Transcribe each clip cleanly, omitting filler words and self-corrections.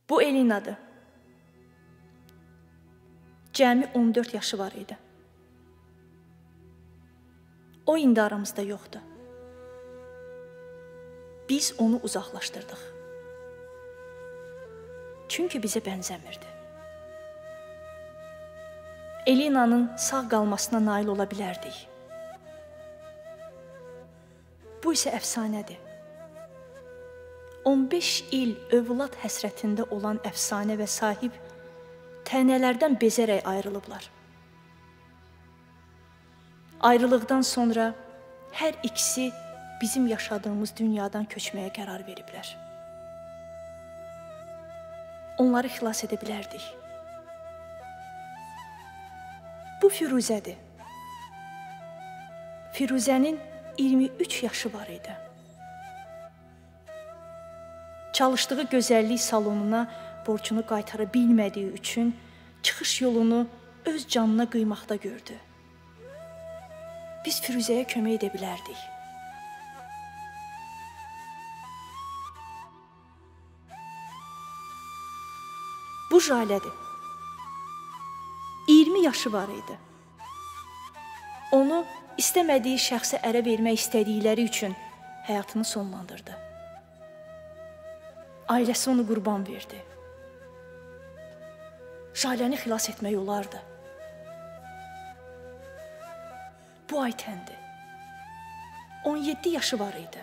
Bu Elinadır. Cəmi 14 yaşı var idi. O indi aramızda yoxdur. Biz onu uzaqlaşdırdıq. Çünki bizə bənzəmirdi. Elinanın sağ qalmasına nail ola bilərdik. Bu isə əfsanədir. 15 il övlad həsrətində olan əfsanə və sahib tənələrdən bezərək ayrılıblar. Ayrılıqdan sonra hər ikisi bizim yaşadığımız dünyadan köçməyə qərar veriblər. Onları xilas edə bilərdik. Bu Firuzədir. Firuzənin 23 yaşı var idi. Çalışdığı gözəllik salonuna borcunu qaytara bilmədiyi üçün çıxış yolunu öz canına qıymaqda gördü. Biz Firuzəyə kömək edə bilərdik. Bu Jalədir. 20 yaşı var idi. Onu istəmədiyi şəxsə ərə vermək istədikləri üçün həyatını sonlandırdı. Ailəsi onu qurban verdi. Jaləni xilas etmək olardı. Bu Aytəndir. 17 yaşı var idi.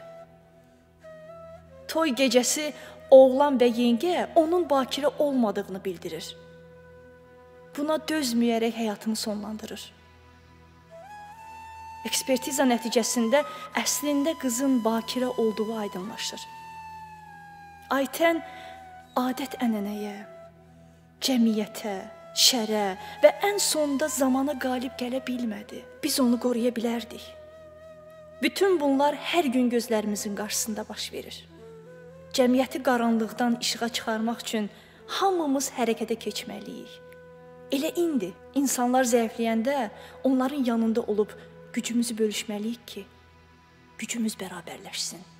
Toy gecəsi oğlan və yengə onun bakirə olmadığını bildirir. Buna dözməyərək həyatını sonlandırır. Ekspertiza nəticəsində əslində qızın bakirə olduğu aydınlaşır. Aytən adət-ənənəyə, cəmiyyətə, şərə və ən sonunda zamana qalib gələ bilmədi. Biz onu qoruya bilərdik. Bütün bunlar hər gün gözlərimizin qarşısında baş verir. Cəmiyyəti qaranlıqdan işığa çıxarmaq üçün hamımız hərəkətə keçməliyik. Elə indi insanlar zəifləyəndə onların yanında olub gücümüzü bölüşməliyik ki, gücümüz bərabərləşsin.